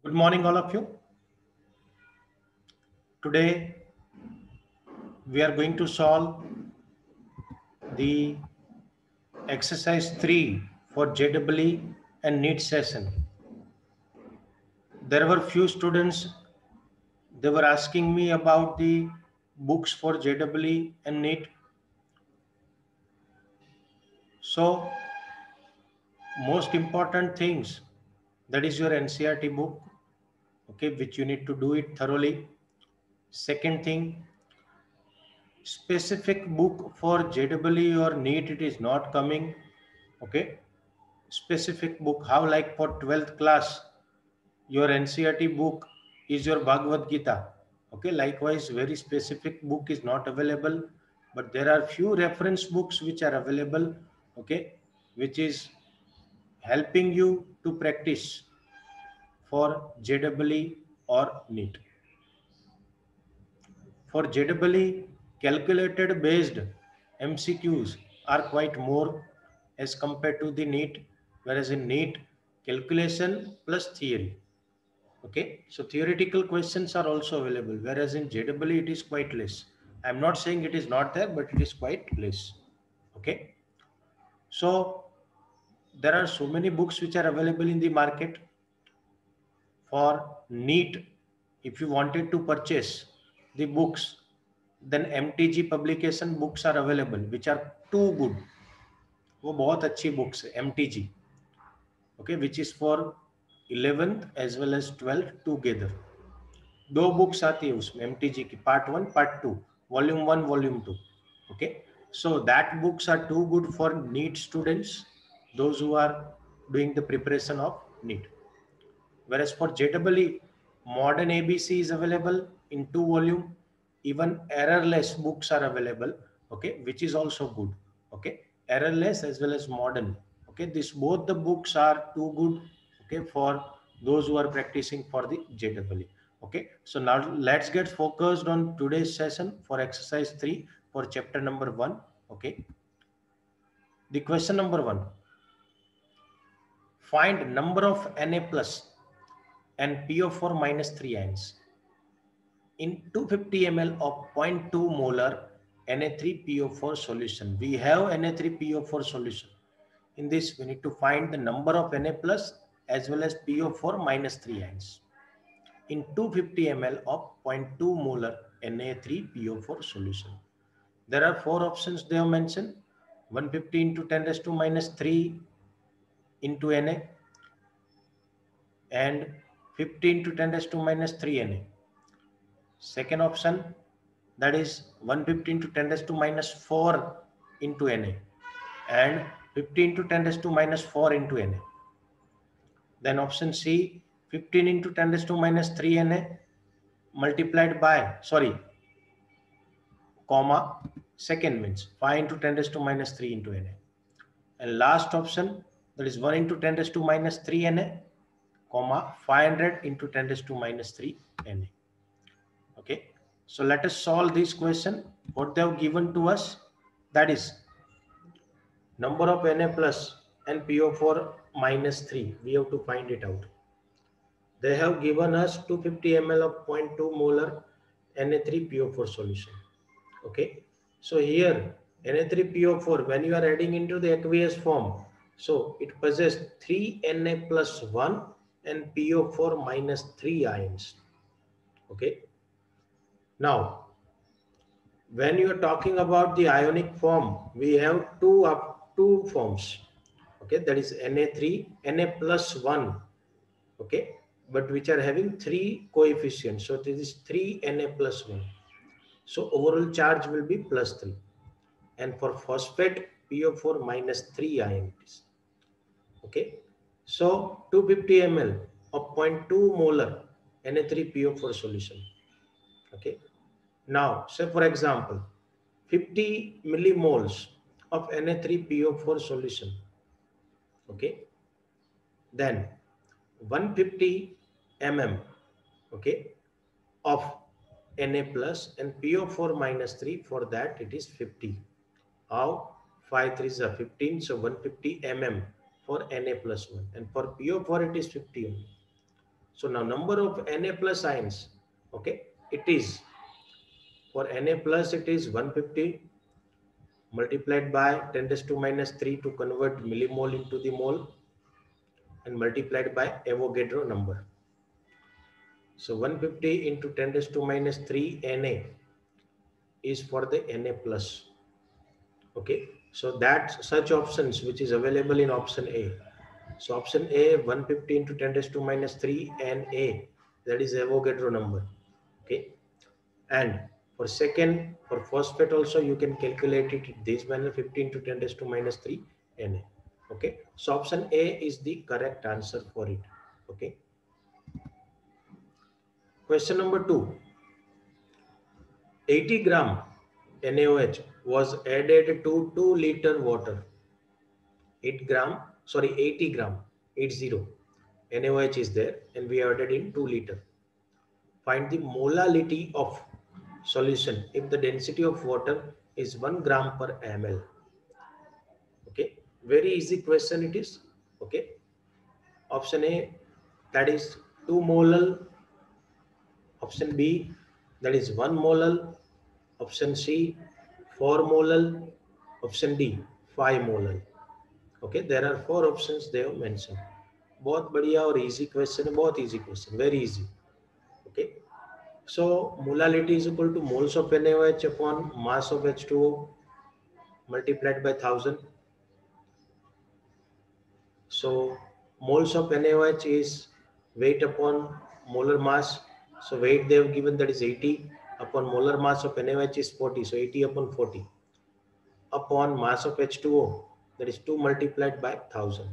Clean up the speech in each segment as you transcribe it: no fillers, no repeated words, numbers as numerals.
Good morning, all of you. Today we are going to solve the exercise 3 for JEE and NEET session. There were few students, they were asking me about the books for JEE and NEET. So, most important things, that is your NCERT book, okay, which you need to do it thoroughly. Second thing, specific book for JEE or NEET, it is not coming, okay. Specific book, how like for 12th class your NCERT book is your Bhagavad Gita, okay. Likewise, very specific book is not available, but there are few reference books which are available, okay, which is helping you to practice for JEE or NEET. For JEE, calculated based MCQs are quite more as compared to the NEET, whereas in NEET, calculation plus theory. Okay, so theoretical questions are also available, whereas in JEE it is quite less. I'm not saying it is not there, but it is quite less. Okay, so there are so many books which are available in the market. For NEET, if you wanted to purchase the books, then MTG publication books are available, which are too good. वो बहुत अच्छी books है MTG, okay, which is for 11th as well as 12th together. दो books आती है उसमें MTG की, part 1 part 2, volume 1 volume 2, okay. So that books are too good for NEET students, those who are doing the preparation of NEET. Whereas for JEE, modern ABC is available in 2 volume, even errorless books are available, okay, which is also good, okay, errorless as well as modern, okay. This both the books are too good, okay, for those who are practicing for the JEE. Okay, so now let's get focused on today's session for exercise 3 for chapter number 1. Okay, the question number 1, find number of Na plus and PO4 minus 3 ions in 250 ml of 0.2 molar Na3PO4 solution. We have Na3PO4 solution. In this, we need to find the number of Na plus as well as PO4 minus 3 ions in 250 ml of 0.2 molar Na3PO4 solution. There are 4 options they have mentioned: 150 into 10 raised to minus 3 into Na, and 15 to 10 raised to minus 3 Na. Second option, that is 115 to 10 raised to minus 4 into Na, and 15 to 10 raised to minus 4 into Na. Then option C, 15 into 10 raised to minus 3 Na multiplied by, comma, second means 5 into 10 raised to minus 3 into Na. And last option, that is 1 into 10 raised to minus 3 Na, comma, 500 into 10 raised to minus 3 Na. Okay, so let us solve this question. What they have given to us, that is number of Na plus and PO4 minus 3. We have to find it out. They have given us 250 ml of 0.2 molar Na3PO4 solution. Okay, so here Na3PO4, when you are adding into the aqueous form, so it possesses 3 Na plus 1 and PO4 minus 3 ions. Okay, now when you are talking about the ionic form, we have two forms, okay, that is Na3, Na plus 1, okay, but which are having 3 coefficients. So this is 3 Na plus 1. So overall charge will be plus 3. And for phosphate, PO4 minus 3 ions. Okay, so 250 ml of 0.2 molar Na3PO4 solution. Okay, now say for example 50 millimoles of Na3PO4 solution. Okay, then 150 mm, okay, of Na plus and PO4 minus 3, for that it is 50. How? 5 3s are 15, so 150 mm for Na plus 1, and for PO4 it is 50 only. So now number of Na plus ions, okay, it is for Na plus it is 150 multiplied by 10 raised to minus 3 to convert millimole into the mole and multiplied by Avogadro number. So 150 into 10 raised to minus 3 Na is for the Na plus. Okay, so that's such options which is available in option A. So option A, 150 into 10 raised to minus 3 Na, that is Avogadro number. Okay, and for second, for phosphate also you can calculate it in this manner, 15 to 10 raised to minus 3 Na. Okay, so option A is the correct answer for it. Okay. Question number 2. 80 gram NaOH was added to 2 liter water. 80 gram NaOH is there and we added in 2 liter. Find the molality of solution if the density of water is 1 gram per ml. Okay, very easy question it is. Okay, option A, that is 2 molal. Option B, that is 1 molal. Option C, 4 molal. Option D, 5 molal. Okay, there are 4 options they have mentioned. बहुत बढ़िया और easy question है, बहुत easy question, very easy. Okay, so molality is equal to moles of NaOH upon mass of H2O multiplied by 1000. So moles of NaOH is weight upon molar mass. So weight they have given, that is 80, upon molar mass of NaOH is 40. So 80 upon 40 upon mass of H2O, that is 2 multiplied by 1000.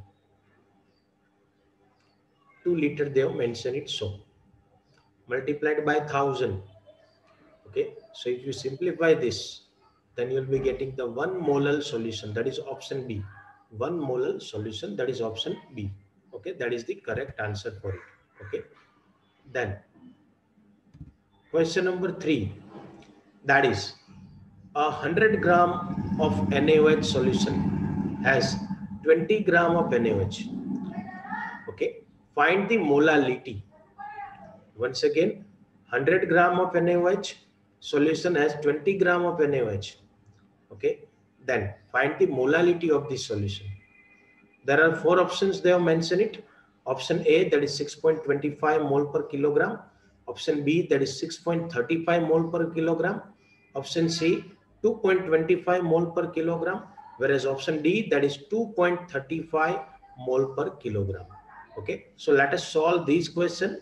2 liter they have mentioned it, so multiplied by 1000. Okay, so if you simplify this, then you will be getting the 1 molar solution, that is option B. 1 molar solution, that is option B. Okay, that is the correct answer for it. Okay, then question number 3, that is 100 gram of NaOH solution has 20 gram of NaOH. Okay, find the molality. Once again, 100 gram of NaOH solution has 20 gram of NaOH. Okay, then find the molality of this solution. There are 4 options they have mentioned it. Option A, that is 6.25 mole per kilogram. Option B, that is 6.35 mole per kilogram. Option C, 2.25 mole per kilogram. Whereas option D, that is 2.35 mole per kilogram. Okay, so let us solve these questions.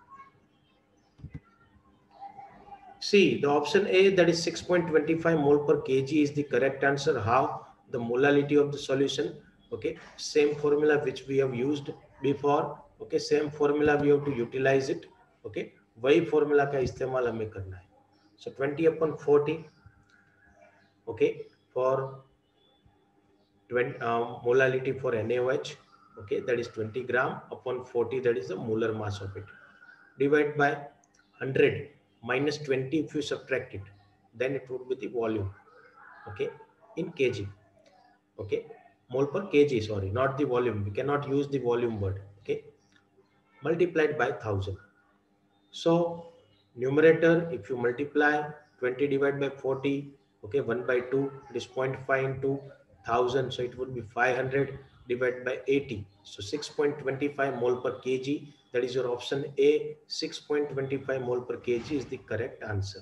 See, the option A, that is 6.25 mole per kg is the correct answer. How? The molality of the solution. Okay, same formula which we have used before. Okay, same formula we have to utilize it. Okay, वही formula का इस्तेमाल हमें करना है. So 20 upon 40. Okay, for 20 molality for NaOH. Okay, that is 20 gram upon 40. That is the molar mass of it. Divide by 100 minus 20 if you subtract it, then it would be the volume. Okay, in kg. Okay, mole per kg, sorry, not the volume, we cannot use the volume word. Okay, multiplied by 1000. So numerator, if you multiply 20 divided by 40, okay, 1 by 2, it is 0.5 into 1000, so it would be 500 divided by 80, so 6.25 mole per kg. That is your option A, 6.25 mole per kg is the correct answer.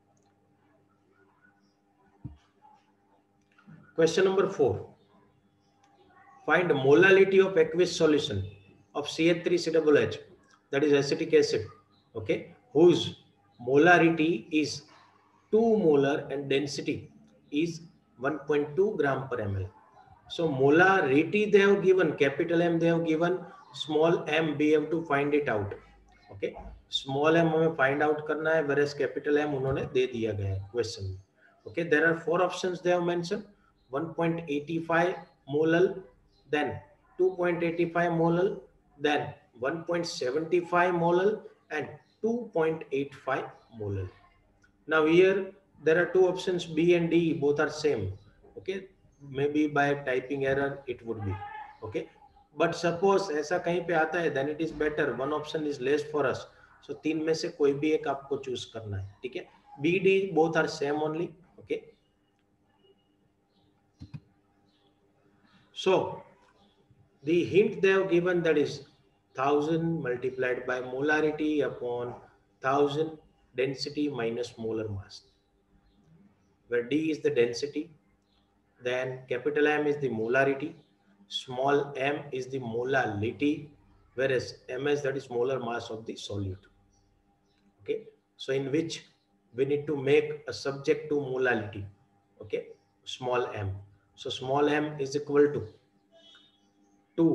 Question number 4. Find molality of aqueous solution of CH3COOH, that is acetic acid, okay, whose molarity is 2 molar and density is 1.2 gram per ml. So molarity they have given, capital M they have given, small m we have to find it out. Okay, small m हमें find out करना है, whereas capital M उन्होंने दे दिया गया है question में. Okay, there are 4 options they have mentioned. 1.85 molal, then 2.85 molal, then 1.75 molal and 2.85 molal. Now here there are 2 options, B and D, both are same. Okay, maybe by typing error it would be. Okay, but suppose ऐसा कहीं पे आता है, then it is better, one option is less for us, so तीन में से कोई भी एक आपको चूज करना है, ठीक है। B D both are same only, okay. So the hint they have given, that is 1000 multiplied by molarity upon 1000 density minus molar mass, where D is the density, then capital M is the molarity, small m is the molality, whereas ms, that is molar mass of the solute, okay. So in which we need to make a subject to molality, okay, small m. So small m is equal to 2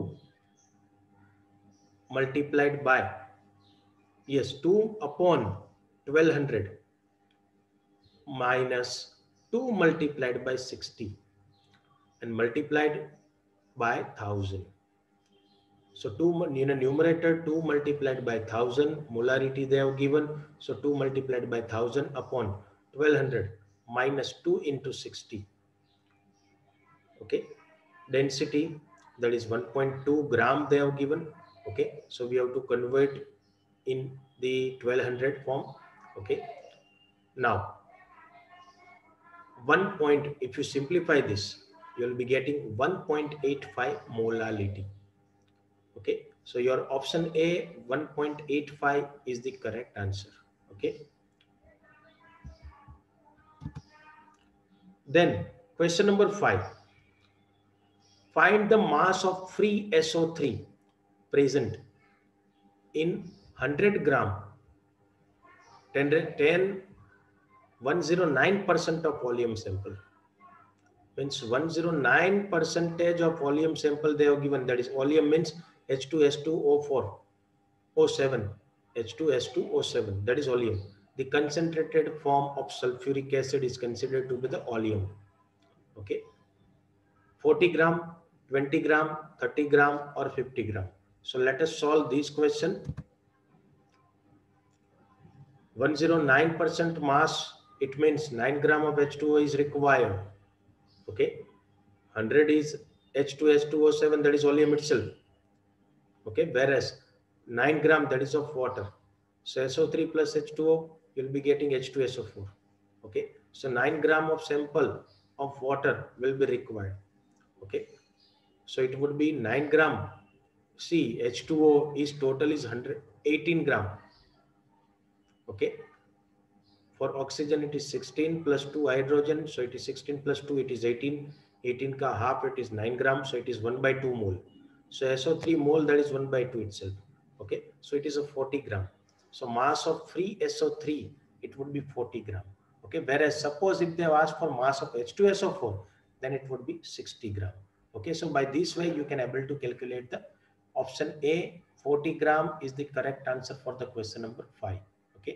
multiplied by, yes, 2 upon 1200 minus 2 multiplied by 60 and multiplied by 1000. So 2 in a numerator, 2 multiplied by 1000, molarity they have given, so 2 multiplied by 1000 upon 1200 minus 2 into 60, okay. Density, that is 1.2 gram they have given, okay. So we have to convert in the 1200 form, okay. Now 1 point, if you simplify this, you will be getting 1.85 molality, okay. So your option A, 1.85 is the correct answer, okay. Then question number 5, find the mass of free SO3 present in 100 gram 109% of volume sample. Means 109 percentage of volume sample they have given, that is volume means H2S2O4 O7, H2S2O7, that is oleum. The concentrated form of sulfuric acid is considered to be the oleum, okay. 40 gram, 20 gram, 30 gram or 50 gram. So let us solve this question. 109% mass, it means 9 gram of H2O is required, okay. 100 is H2S2O7, that is oleum itself, okay, whereas 9 gram, that is of water. So SO3 plus H2O, you'll be getting H2SO4, okay. So 9 gram of sample of water will be required, okay. So it would be 9 gram. See, H2O is total is 118 gram, okay. For oxygen, it is 16 plus 2 hydrogen. So it is 16 plus 2, it is 18. 18 ka half, it is 9 gram. So it is 1 by 2 mole. So SO3 mole, that is 1 by 2 itself. Okay. So it is a 40 gram. So mass of free SO3, it would be 40 gram. Okay. Whereas suppose if they have asked for mass of H2SO4, then it would be 60 gram. Okay. So by this way, you can able to calculate the option A, 40 gram is the correct answer for the question number 5. Okay.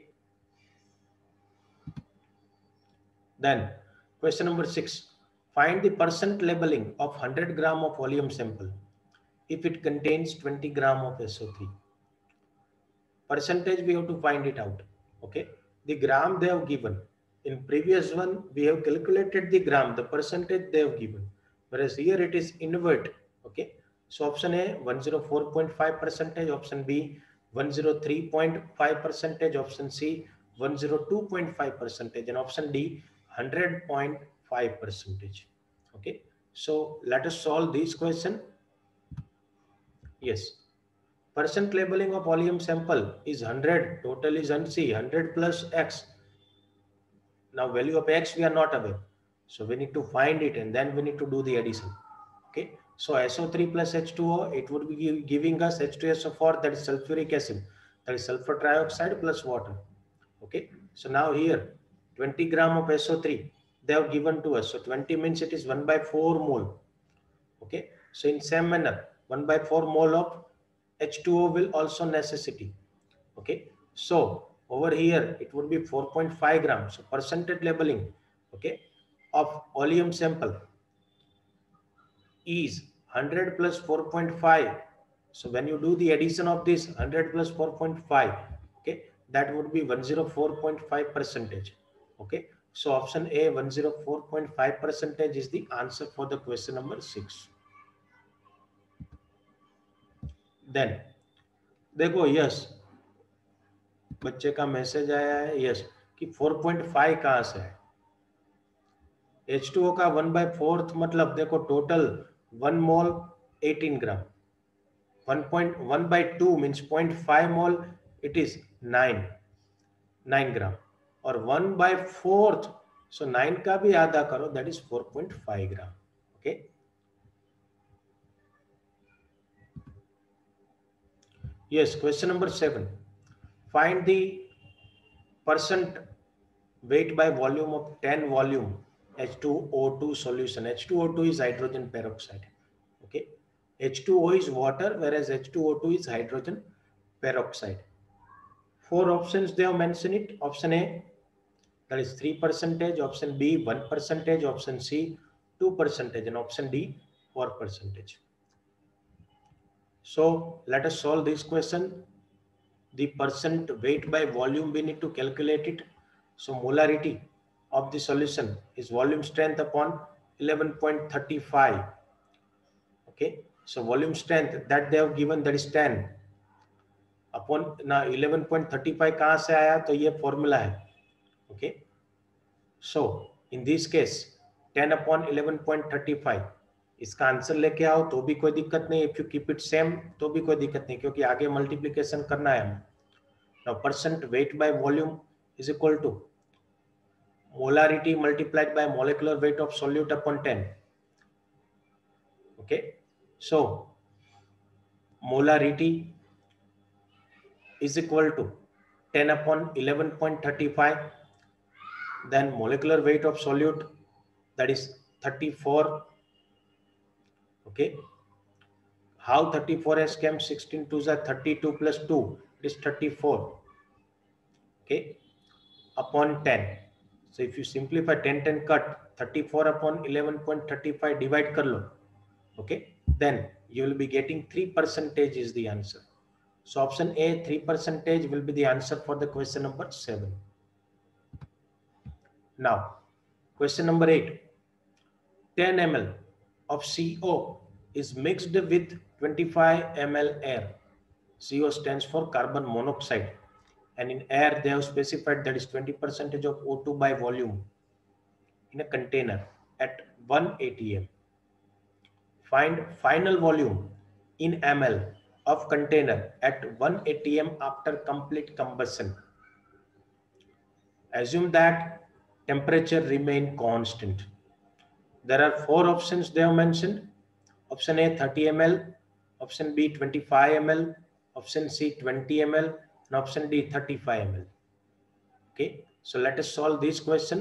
Then question number 6, find the percent labeling of 100 gram of volume sample if it contains 20 gram of SO3. Percentage we have to find it out, okay. The gram they have given. In previous one, we have calculated the gram, the percentage they have given. Whereas here it is invert, okay. So option A, 104.5 percentage, option B, 103.5 percentage, option C, 102.5 percentage, and option D, 100.5 percentage, okay. So let us solve this question. Yes. Percent labeling of volume sample is 100, total is 100 plus X. Now value of X we are not aware. So we need to find it and then we need to do the addition. Okay. So SO3 plus H2O, it would be giving us H2SO4, that is sulfuric acid, that is sulfur trioxide plus water. Okay. So now here 20 gram of SO3 they have given to us. So 20 means it is 1 by 4 mole. Okay. So in same manner, 1 by 4 mole of H2O will also necessity. Okay. So over here, it would be 4.5 grams. So percentage labeling, okay, of oleum sample is 100 plus 4.5. So when you do the addition of this 100 plus 4.5, okay, that would be 104.5 percentage. Okay. So option A, 104.5 percentage is the answer for the question number 6. Then देखो yes, बच्चे का message आया है yes कि 4.5 कहाँ से है। H2O का 1/4 मतलब देखो total 1 mole 18 gram, 1.1/2 means 0.5 mole it is 9 gram, और 1/4 सो 9 का भी आधा करो that is 4.5 gram. Okay, yes, question number 7, find the percent weight by volume of 10 volume H2O2 solution. H2O2 is hydrogen peroxide. Okay, H2O is water whereas H2O2 is hydrogen peroxide. 4 options they have mentioned it. Option A, that is 3%, option B 1%, option C 2%, and option D 4%. So let us solve this question. The percent weight by volume we need to calculate it. So molarity of the solution is volume strength upon 11.35. Okay, so volume strength that they have given, that is 10 upon ना 11.35 कहाँ से आया, तो ये formula है. Okay, so in this case 10 upon 11.35, इसका answer लेके आओ तो भी कोई दिक्कत नहीं. If you keep it same तो भी कोई दिक्कत नहीं, क्योंकि आगे मल्टीप्लिकेशन करना है हमें. Now percent weight by volume is equal to molarity multiplied by molecular weight of solute upon 10. Okay, so molarity is equal to 10 upon 11.35, then molecular weight of solute, that is 34. Okay, how 34 has come? 16 2s are 32 plus 2, it is 34. Okay, upon 10. So if you simplify 10 10 cut, 34 upon 11.35 divide kar lo. Okay, then you will be getting 3% is the answer. So option A 3% will be the answer for the question number 7. Now question number 8, 10 ml of CO is mixed with 25 ml air. CO stands for carbon monoxide, and in air they have specified that is 20% of O2 by volume in a container at 1 atm. Find final volume in ml of container at 1 atm after complete combustion. Assume that temperature remain constant. There are 4 options they have mentioned. Option A 30 ml, option B 25 ml, option C 20 ml, and option D 35 ml. Okay, so let us solve this question.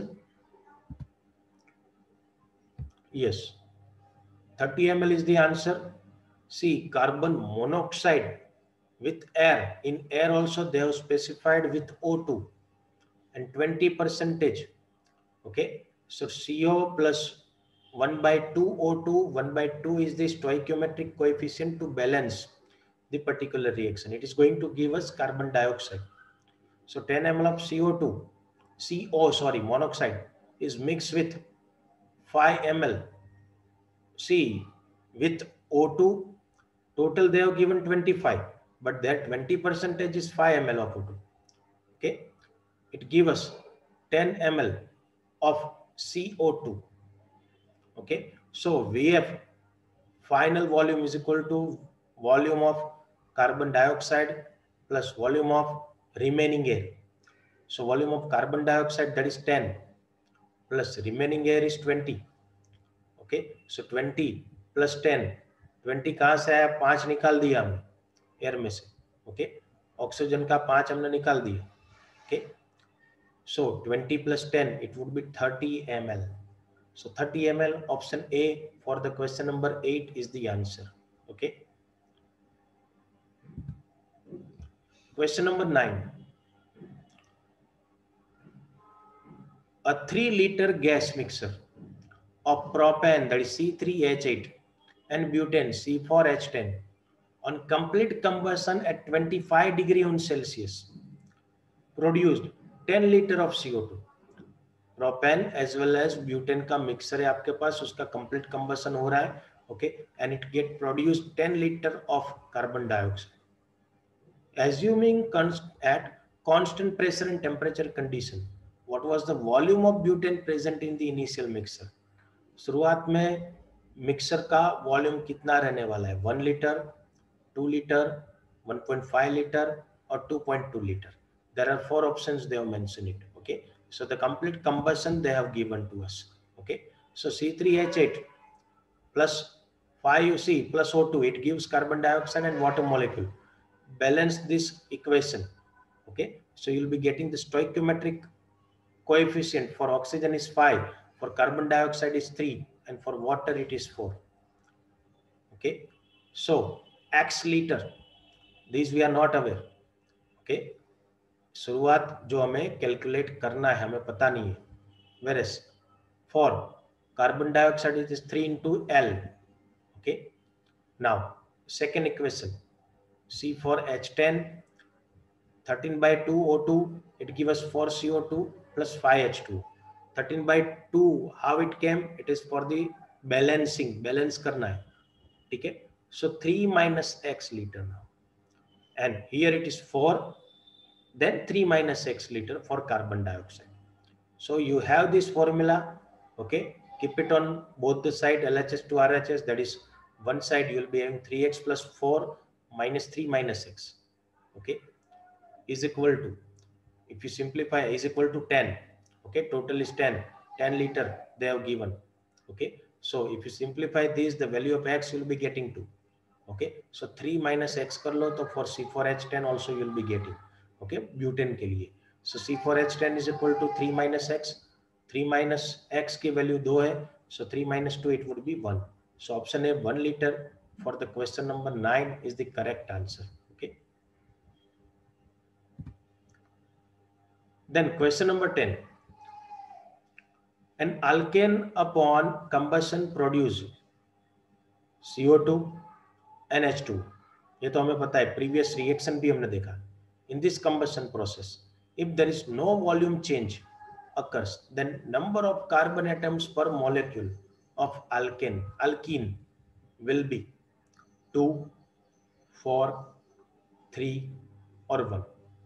Yes, 30 ml is the answer. See, carbon monoxide with air. In air also they have specified with O2 and 20%. Okay, so CO plus 1/2 O2, 1/2 is the stoichiometric coefficient to balance the particular reaction. It is going to give us carbon dioxide. So 10 ml of monoxide is mixed with 5 ml with O2. Total they have given 25, but that 20% is 5 ml of O2. Okay, it gives us 10 ml of CO2. Okay, so we have final volume is equal to volume of carbon dioxide plus volume of remaining air. So volume of carbon dioxide, that is 10, plus remaining air is 20. Okay, so 20 plus 10, 20 कहाँ से आया? 5 निकाल दिया हमने air में से. Okay, oxygen का 5 हमने निकाल दिया. Okay, so 20 plus 10 it would be 30 ml. So 30 ml, option A for the question number 8 is the answer. Okay, question number 9, a 3 liter gas mixture of propane, that is C3H8, and butane C4H10 on complete combustion at 25 degree on Celsius produced 10 liter of CO2. Propane as well as butane का mixture है आपके पास, उसका complete combustion हो रहा है okay, and it get produced 10 liter of carbon dioxide. Assuming at constant pressure and temperature condition, what was the volume of butane present in the initial mixer? शुरुआत में mixer का volume कितना रहने वाला है? 1 लीटर, 2 लीटर, 1.5 लीटर और 2.2 litre. There are 4 options they have mentioned it. Okay, so the complete combustion they have given to us. Okay, so C3H8 plus 5C plus O2, it gives carbon dioxide and water molecule. Balance this equation. Okay, so you'll be getting the stoichiometric coefficient for oxygen is 5, for carbon dioxide is 3, and for water it is 4. Okay, so x liter, these we are not aware. Okay, शुरुआत जो हमें calculate करना है हमें पता नहीं है. Whereas for carbon dioxide it is 3 into L. Okay, now second equation, C4H10 13 by 2 O2, it gives us 4 CO2 plus 5 H2. 13 by 2, how it came? It is for the balancing, balance करना है. ठीक है, so 3 minus x liter now, and here it is 4, then 3 minus x liter for carbon dioxide. So you have this formula. Okay, keep it on both the side, LHS to RHS, that is one side you will be having 3x plus 4 minus 3 minus x, okay, is equal to, if you simplify, is equal to 10. Okay, total is 10 liter they have given. Okay, so if you simplify this, the value of x will be getting 2. Okay, so 3 minus x कर लो, तो for C4H10 also you will be getting. Okay, butane के लिए, so C4H10 is equal to 3 minus x. 3 minus x की value 2 है, so 3 minus 2 it would be 1. So option A 1 liter for the question number 9 is the correct answer. Okay, then question number 10. An alkane upon combustion produce CO2 NH2. ये तो हमें पता है, previous reaction भी हमने देखा. In this combustion process, if there is no volume change occurs, then number of carbon atoms per molecule of alkene will be 2, 4, 3 or 1.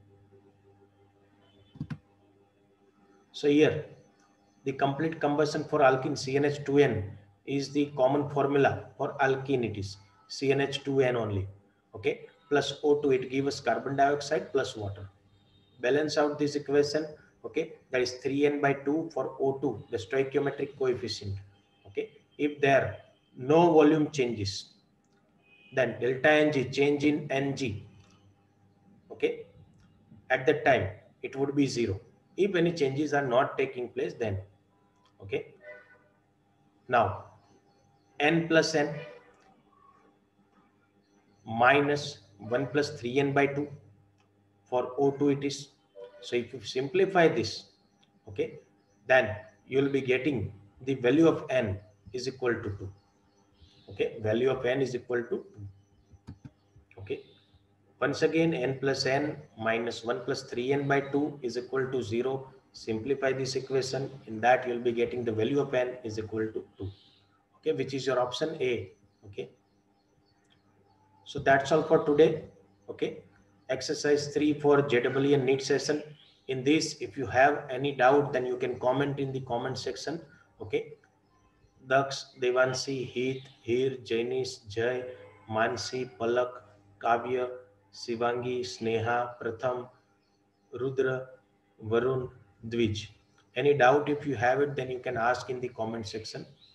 So here the complete combustion for alkene CnH2n is the common formula for alkene, it is CnH2n only. Okay, plus O2, it gives us carbon dioxide plus water. Balance out this equation. Okay, that is 3n by 2 for O2, the stoichiometric coefficient. Okay, if there no volume changes, then delta Ng, change in Ng, okay, at that time it would be 0. If any changes are not taking place, then okay, now n plus n minus 1 plus 3n by 2 for O2 it is. So if you simplify this, okay, then you will be getting the value of n is equal to 2. Okay, value of n is equal to 2. Okay, once again n plus n minus 1 plus 3n by 2 is equal to 0. Simplify this equation, in that you will be getting the value of n is equal to 2. Okay, which is your option A. Okay, so that's all for today. Okay, exercise 3 for JEE and NEET session. In this, if you have any doubt, then you can comment in the comment section. Okay, Daksh, Devanshi, Heath, Heer, Jainis, Jay, Mansi, Palak, Kavya, Shivangi, Sneha, Pratham, Rudra, Varun, Dwij. Any doubt, if you have it, then you can ask in the comment section.